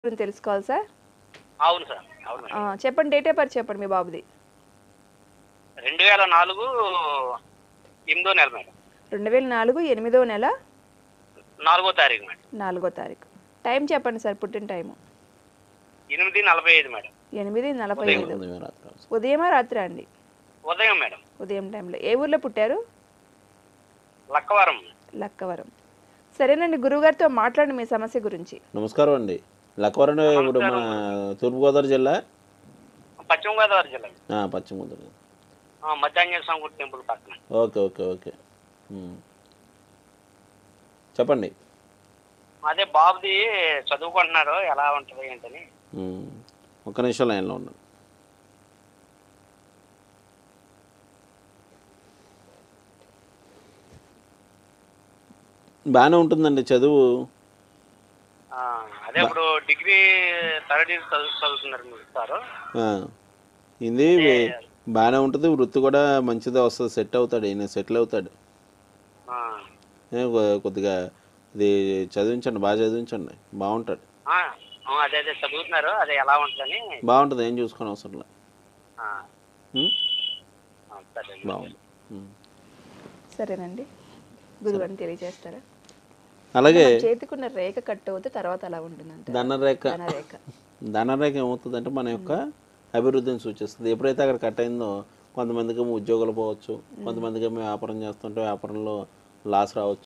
గురించి తెలుసుకోవాలి సార్. అవును సార్. అవును మేడం. చెప్పండి, డేట్ ఆఫ్ బర్త్ చెప్పండి మీ బాబుది. 2004 8వ నెల మేడం. 2004 8వ నెల 4వ తారీఖు మేడం. 4వ తారీఖు. టైం చెప్పండి సార్, పుట్టిన టైము. 8:45 మేడం. 8:45 ఉదయమా రాత్రి అండి? ఉదయం మేడం. ఉదయం టైంలో. ఏ ఊర్లో పుట్టారు? లక్కవరం. లక్కవరం. సరేనండి, గురువుగారితో మాట్లాడండి మీ సమస్య గురించి. నమస్కారం అండి. లక్కవరం ఇప్పుడు మన తూర్పుగోదావరి జిల్లా, పశ్చిమ గోదావరి జిల్లా. పశ్చిమ గోదావరి. మధ్యాంజనేయ స్వామి గుడి టెంపుల్ పక్కన. ఓకే ఓకే ఓకే చెప్పండి. అదే బాబుది చదువుకుంటున్నారు, ఎలా ఉంటుంది ఏంటని. ఒక్క నిమిషం లైన్లో ఉన్నాను. బాగానే ఉంటుందండి చదువు. అదే ఇప్పుడు డిగ్రీ థర్డ్ ఇయర్ చదువుతున్నారు మీరు సార్. ఇది బాగానే ఉంటుంది, వృత్తి కూడా మంచిదే వస్తుంది, సెట్ అవుతాడు, ఈయన సెటిల్ అవుతాడు. కొద్దిగా ఇది చదివించండి, బాగా చదివించండి, బాగుంటాడు. అదే అదే చదువుతున్నారు, అదే ఎలా ఉంటుందని. బాగుంటుంది, ఏం చూసుకొని అవసరం లేదు, బాగుంది. సరేనండి, గురువుని తెలియజేస్తారా? అలాగే చేతికున్న రేఖ కట్ అవుతే తర్వాత అలా ఉంటుందంట. ధనరేఖ. ధనరేఖ ఏమవుతుందంటే మన యొక్క అభివృద్ధిని సూచిస్తుంది. ఎప్పుడైతే అక్కడ కట్ అయిందో కొంతమందికి ఉద్యోగాలు పోవచ్చు, కొంతమందికి వ్యాపారం చేస్తుంటే వ్యాపారంలో లాస్ రావచ్చు.